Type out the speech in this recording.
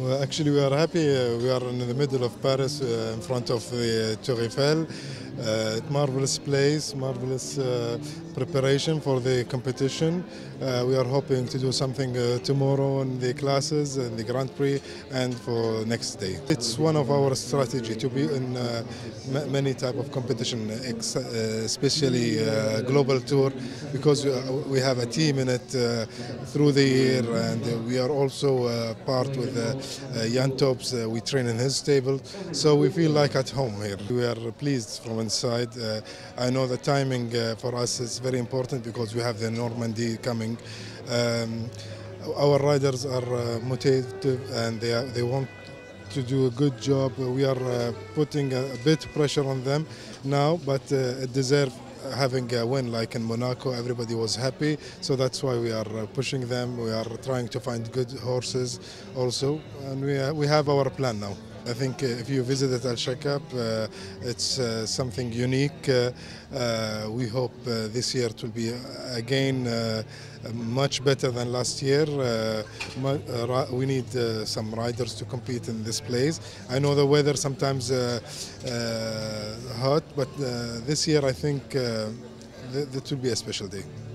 Well, actually, we are happy. We are in the middle of Paris, in front of the Tour Eiffel. Marvelous place, marvelous preparation for the competition. We are hoping to do something tomorrow in the classes, in the Grand Prix, and for next day. It's one of our strategy to be in many type of competition, especially global tour, because we have a team in it through the year, and we are also part with Jan Tops. We train in his stable, so we feel like at home here. We are pleased from inside. I know the timing for us is very important because we have the Normandy coming. Our riders are motivated and they want to do a good job. We are putting a bit pressure on them now, but it deserves having a win like in Monaco. Everybody was happy, so that's why we are pushing them. We are trying to find good horses also, and we have our plan now. I think if you visited Al Shakab, it's something unique. We hope this year it will be again much better than last year. We need some riders to compete in this place. I know the weather sometimes hot, but this year I think that will be a special day.